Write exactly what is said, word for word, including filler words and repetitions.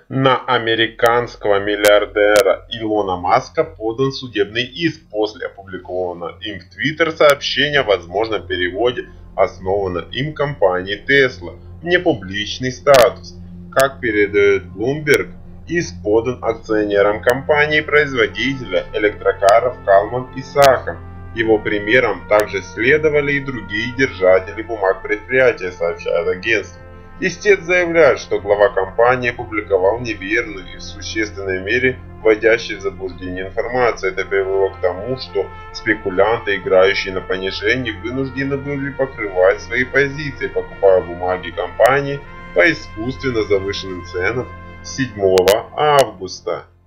На американского миллиардера Илона Маска подан судебный иск после опубликованного им в Twitter сообщения о возможном переводе основанной им компании Tesla в непубличный статус. Как передает Bloomberg, иск подан акционерам компании-производителя электрокаров Калман и Сахам. Его примером также следовали и другие держатели бумаг предприятия, сообщает агентство. Истец заявляет, что глава компании опубликовал неверную и в существенной мере вводящую в заблуждение информацию. Это привело к тому, что спекулянты, играющие на понижении, вынуждены были покрывать свои позиции, покупая бумаги компании по искусственно завышенным ценам с седьмого августа.